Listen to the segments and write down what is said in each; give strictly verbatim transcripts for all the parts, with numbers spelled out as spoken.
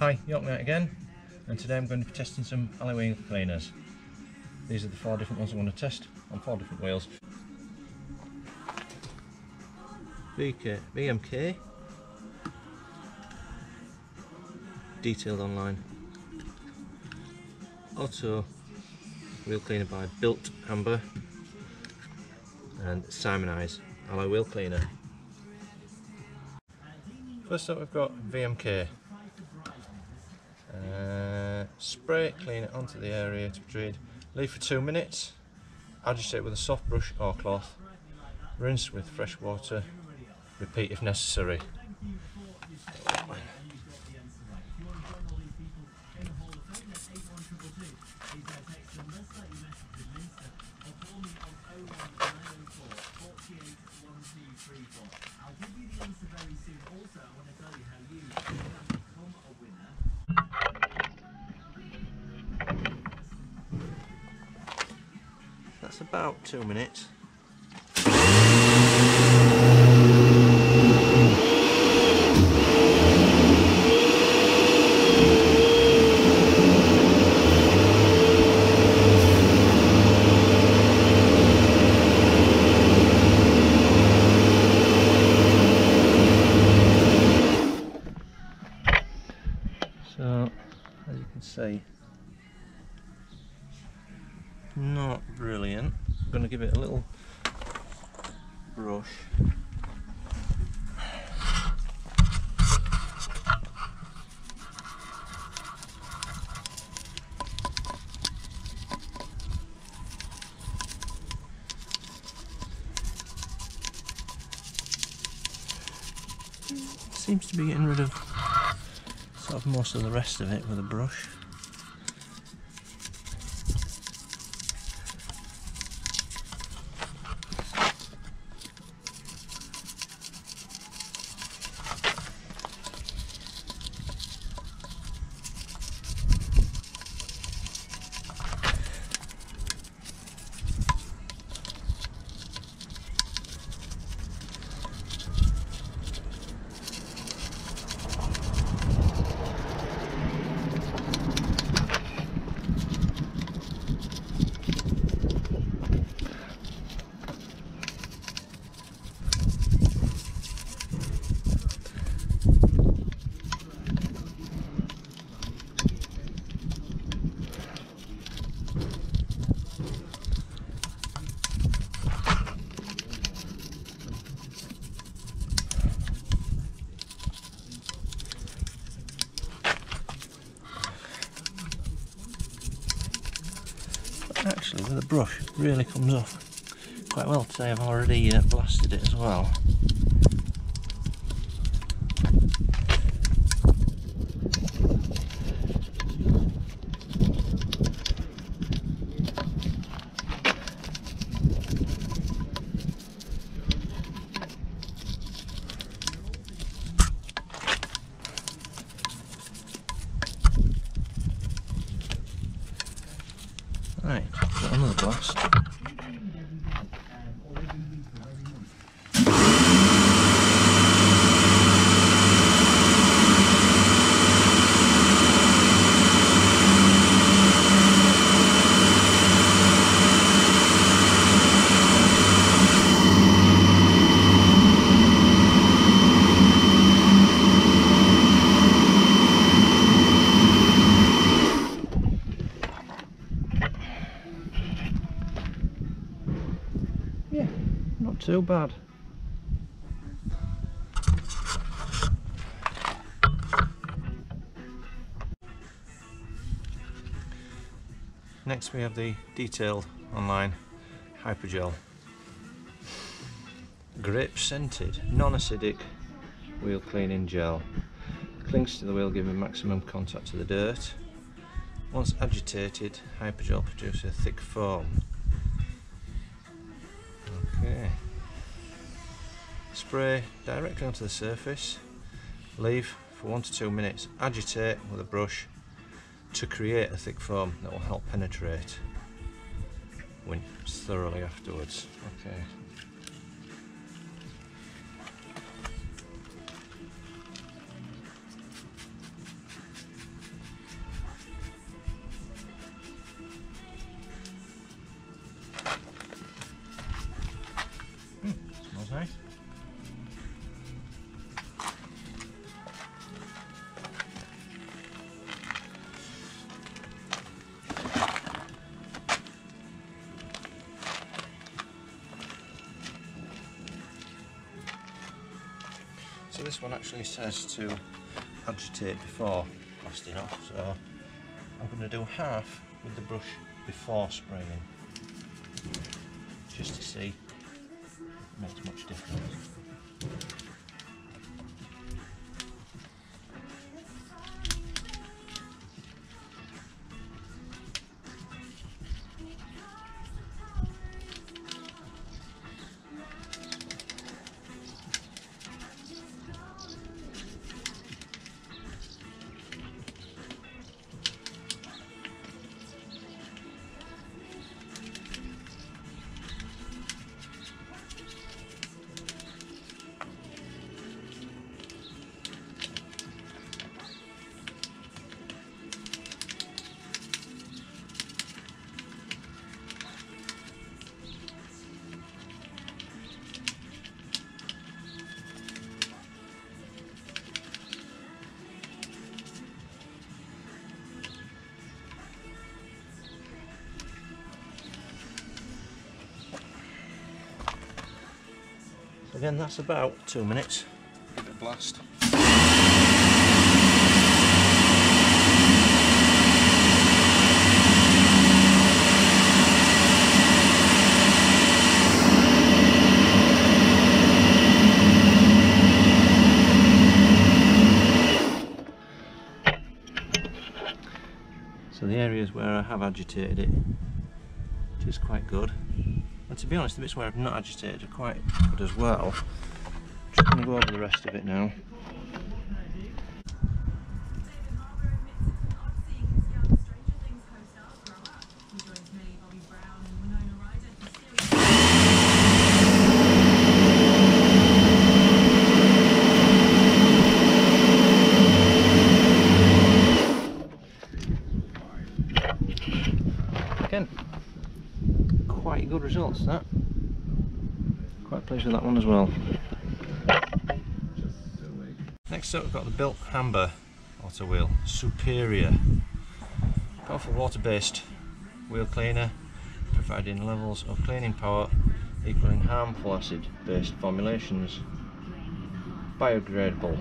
Hi, York Knight again, and today I'm going to be testing some alloy wheel cleaners. These are the four different ones I want to test on four different wheels. V M K, detailed online. Auto wheel cleaner by Built Amber, and Simonize alloy wheel cleaner. First up we've got V M K. Uh, spray it, clean it onto the area to be treated. Leave for two minutes. Agitate with a soft brush or cloth. Rinse with fresh water. Repeat if necessary. That's about two minutes. So, as you can see, not brilliant. I'm going to give it a little brush. Seems to be getting rid of sort of most of the rest of it with a brush. Actually, with a brush, it really comes off quite well. Today I've already uh, blasted it as well. Right, got another blast. Yeah, not too bad. Next we have the detailed online Hypergel. Grape scented, non-acidic wheel cleaning gel. Clings to the wheel, giving maximum contact to the dirt. Once agitated, Hypergel produces a thick foam. Okay. Spray directly onto the surface. Leave for one to two minutes. Agitate with a brush to create a thick foam that will help penetrate. Rinse thoroughly afterwards. Okay. knife. So this one actually says to agitate before blasting off, so I'm going to do half with the brush before spraying, just to see if it makes much difference. Again, that's about two minutes. Give it a blast. So the areas where I have agitated it, which is quite good. And to be honest, the bits where I've not agitated are quite good as well. Just going to go over the rest of it now. Again, quite good results, that. Quite pleased with that one as well. Next up, we've got the Bilt Hamber auto wheel Superior. Powerful water-based wheel cleaner, providing levels of cleaning power equaling harmful acid-based formulations. Biodegradable.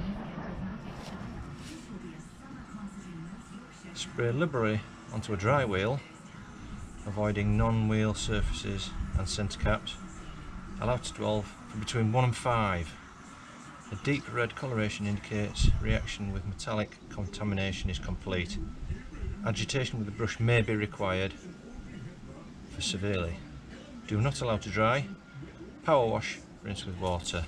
Spray liberally onto a dry wheel, avoiding non-wheel surfaces and centre caps. Allowed to dwell for between one and five. A deep red coloration indicates reaction with metallic contamination is complete. Agitation with the brush may be required for severely. Do not allow to dry. Power wash, rinse with water.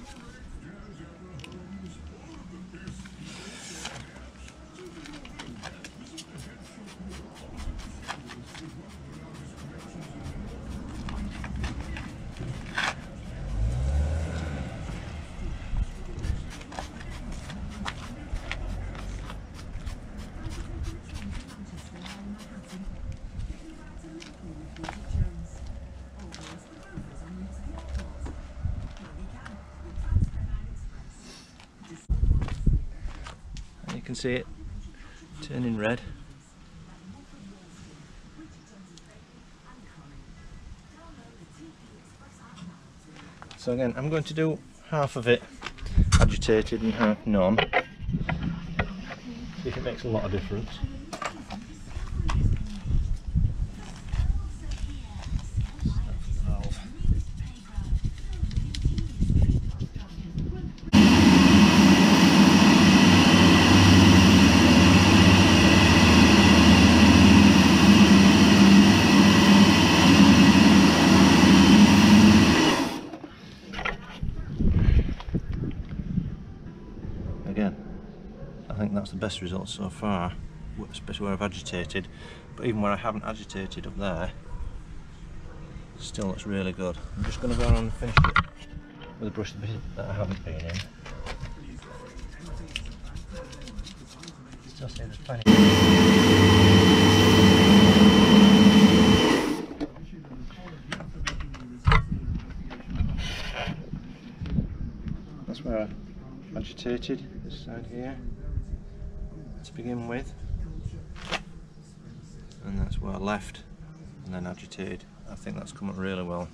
You can see it turning red. So again, I'm going to do half of it agitated and half non. See if it makes a lot of difference. Again, I think that's the best result so far, especially where I've agitated, but even where I haven't agitated up there, still looks really good. I'm just going to go around and finish it with a brush that I haven't been in. Still see there's plenty. That's where I agitated this side here to begin with, and that's where I left and then agitated. I think that's come up really well.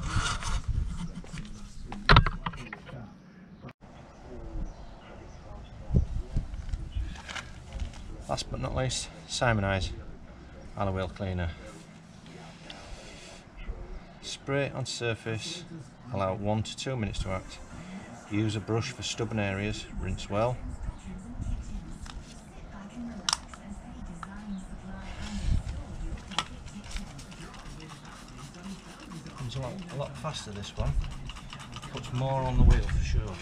Last but not least, Simonize alloy wheel cleaner. Spray it on surface, allow one to two minutes to act. Use a brush for stubborn areas, rinse well. Comes a lot, a lot faster, this one. Puts more on the wheel for sure.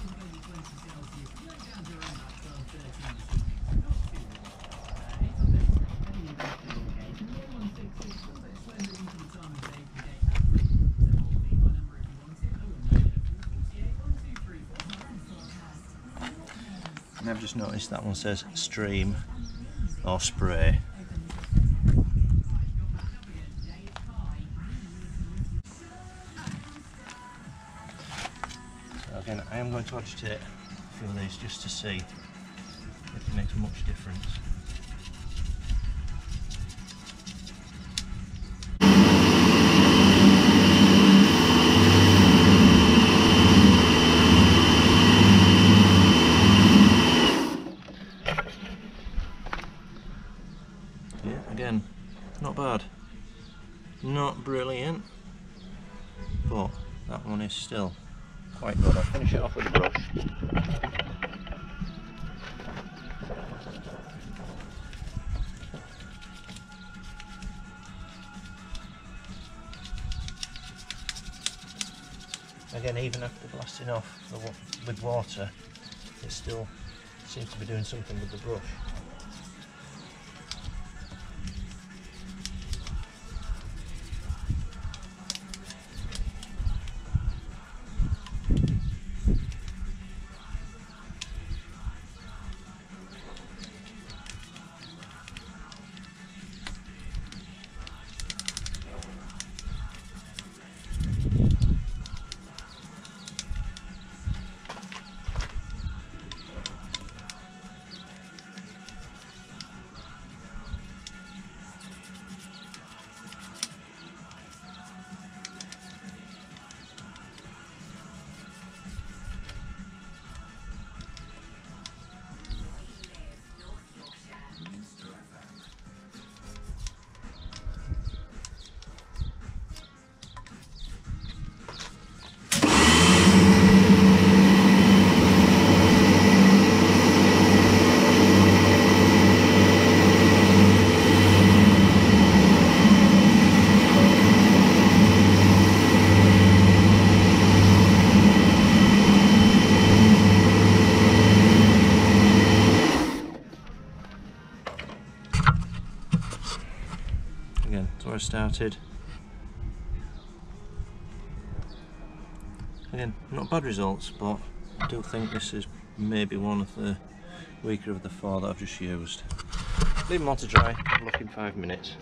And I've just noticed that one says stream or spray. So again, I am going to agitate a few of these just to see if it makes much difference. Again, not bad, not brilliant, but that one is still quite good. I'll finish it off with a brush. Again, even after blasting off the, with water, it still seems to be doing something with the brush. Again, that's where I started. Again, not bad results, but I do think this is maybe one of the weaker of the four that I've just used. Leave them on to dry, have a look in five minutes.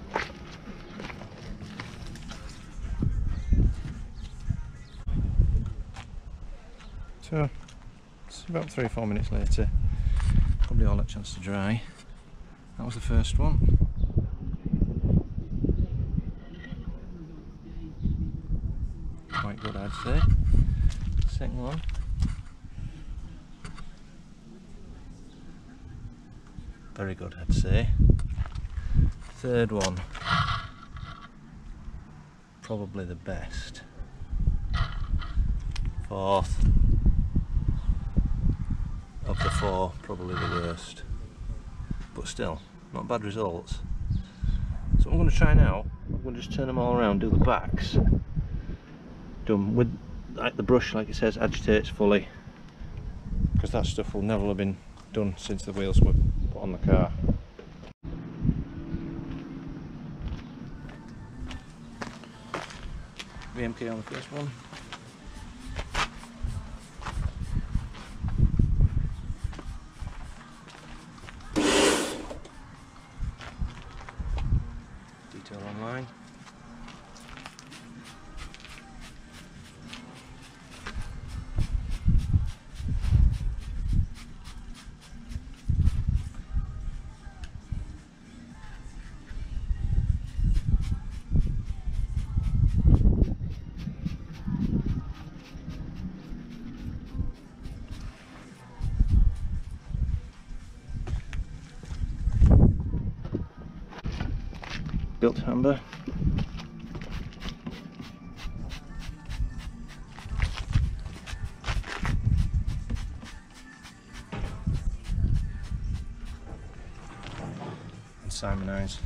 So, it's about three or four minutes later, probably all had a chance to dry. That was the first one. Quite good, I'd say. Second one. Very good, I'd say. Third one. Probably the best. Fourth. Of the four, probably the worst. But still, not bad results. So what I'm going to try now, I'm going to just turn them all around, do the backs. Done with like the brush, like it says, agitates fully, because that stuff will never have been done since the wheels were put on the car. V M K on the first one. Detail online. built amber. And Simonize.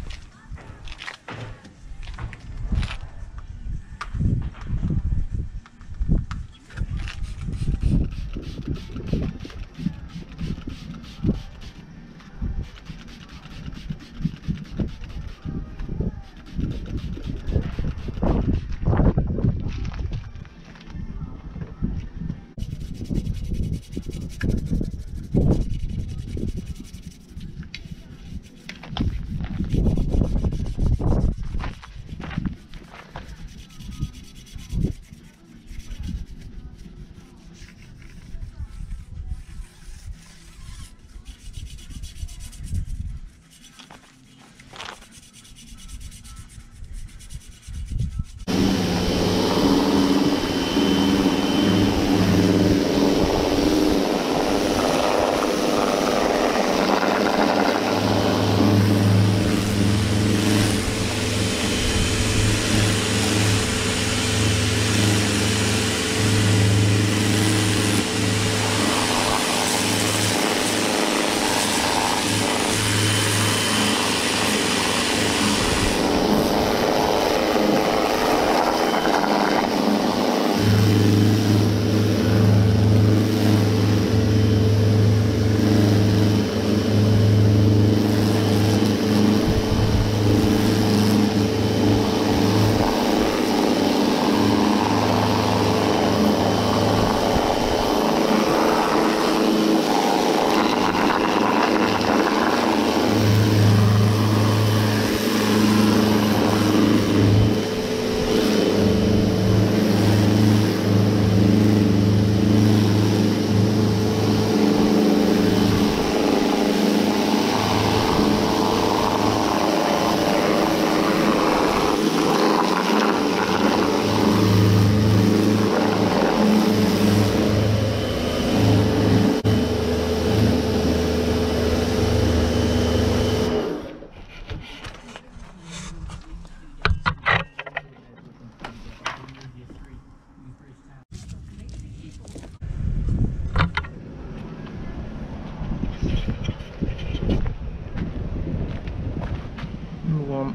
One.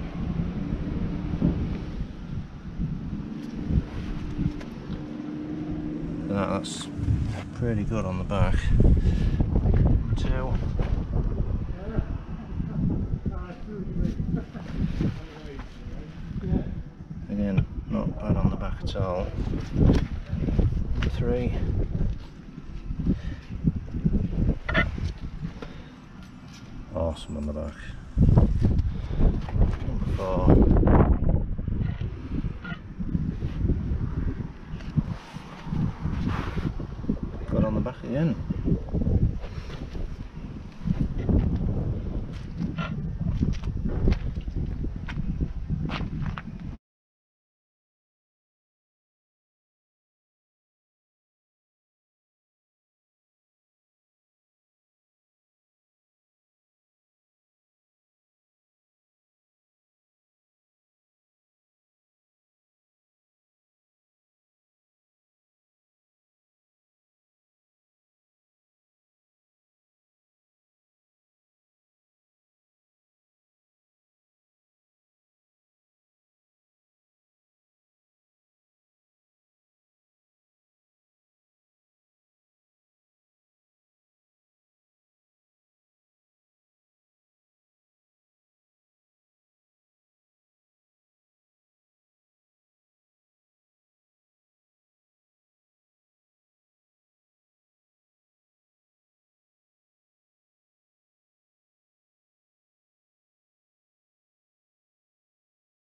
That, that's pretty good on the back. Two. Again, not bad on the back at all. Three. Awesome on the back. Four. Good on the back again.